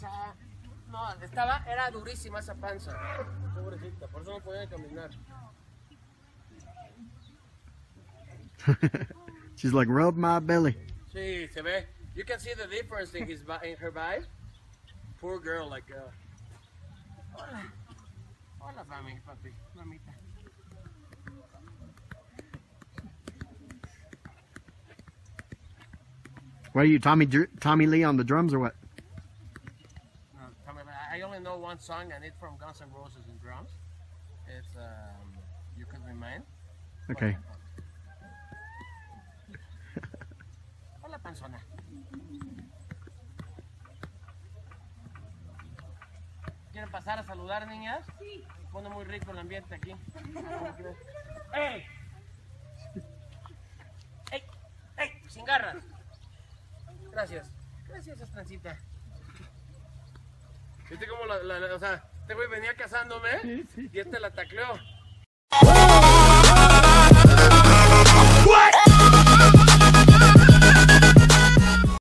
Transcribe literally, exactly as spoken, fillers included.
panza. No, estaba, era durísima esa panza. Pobrecita, por eso no podía caminar. She's like, rub my belly. Sí, se ve. You can see the difference in his in her vibe. Poor girl, like. Uh... Hola, hola, mami, papi, mamita. What are you, Tommy Tommy Lee on the drums or what? No, Tommy, I only know one song, and it's from Guns N' Roses in drums. It's um, "You Could Be Mine." Okay. Hola, panzona. ¿Quieren pasar a saludar, niñas? Sí. Pone muy rico el ambiente aquí. ¡Ey! ¡Ey! ¡Ey! Sin garras. Gracias. Gracias, Estrancita. ¿Viste cómo la, la, la, o sea, este güey venía cazándome? Sí, sí. Y este la tacleó.